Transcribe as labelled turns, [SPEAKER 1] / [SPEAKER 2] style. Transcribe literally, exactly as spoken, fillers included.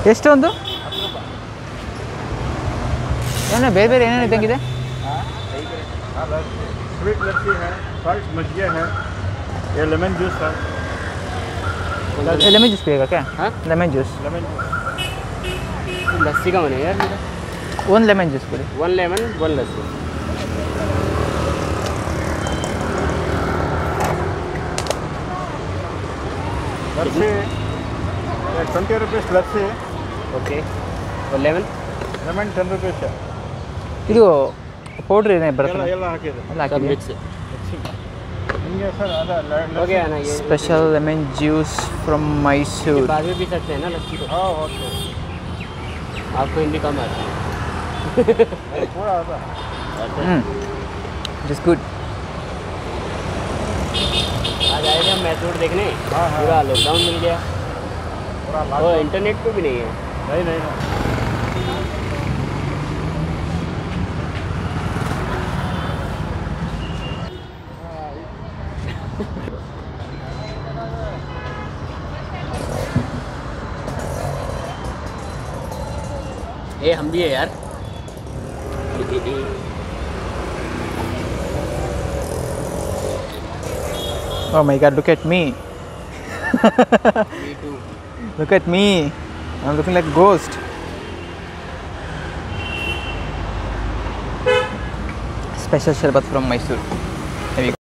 [SPEAKER 1] ಎಷ್ಟೊಂದು ಏನ ಬೇರೆ ಬೇರೆ ಏನೇನು ಇದ್ದಂಗಿದೆ
[SPEAKER 2] स्वीट लस्सी है, सॉल्ट मज्जिया है, ये लेमन जूस है।
[SPEAKER 1] लेमन जूस पिएगा क्या?
[SPEAKER 3] हाँ
[SPEAKER 1] lemon juice
[SPEAKER 2] lemon juice
[SPEAKER 3] lassi का बनेगा यार मेरा
[SPEAKER 1] वन लेमन जूस पूरी
[SPEAKER 3] one lemon one lassi
[SPEAKER 2] lassi twenty rupees lassi
[SPEAKER 3] okay और लेमन
[SPEAKER 2] लेमन टेन रुपीस है
[SPEAKER 1] ಇದು ಪೌಡ್ರ್ ಏನೇ ಬರುತ್ತೆ
[SPEAKER 2] ಎಲ್ಲ ಹಾಕಿದೆ
[SPEAKER 1] ಎಲ್ಲ ಹಾಕಿದೆ
[SPEAKER 3] मिक्स
[SPEAKER 2] ನಿಮಗೆ ಸರ್ ಅದ
[SPEAKER 3] हो गया ना ये
[SPEAKER 1] special lemon juice from Mysore
[SPEAKER 3] बाद में पी सकते हैं ना लस्सी को
[SPEAKER 2] हाँ ओके
[SPEAKER 3] आपको हिंदी कम आती है
[SPEAKER 2] थोड़ा आता
[SPEAKER 1] इट इज गुड
[SPEAKER 3] आज आए थे हम मैसूर देखने
[SPEAKER 2] हाँ, हाँ।
[SPEAKER 3] पूरा लॉकडाउन मिल गया
[SPEAKER 2] थोड़ा
[SPEAKER 3] और इंटरनेट पे भी नहीं है
[SPEAKER 2] नहीं नहीं नहीं
[SPEAKER 3] ए हम भी है यार
[SPEAKER 1] Oh my god, look at me.
[SPEAKER 3] Me too.
[SPEAKER 1] Look at me. I'm looking like a ghost. Special sharabat from Mysore.